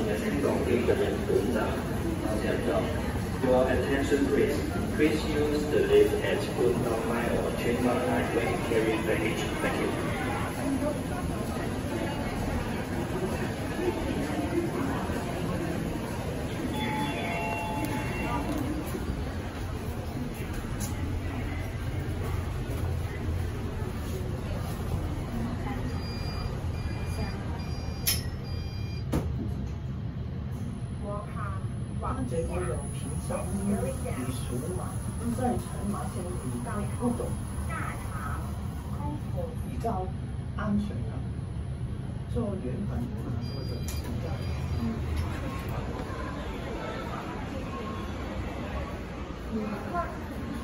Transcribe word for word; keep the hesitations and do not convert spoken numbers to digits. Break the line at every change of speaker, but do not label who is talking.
Your attention please. Please use the lift at Good Line or Chamber Line when carrying baggage. Thank you.
结果有平小屋与属马，在乘马前以大不懂，比较安全的，做原本或者比较。嗯。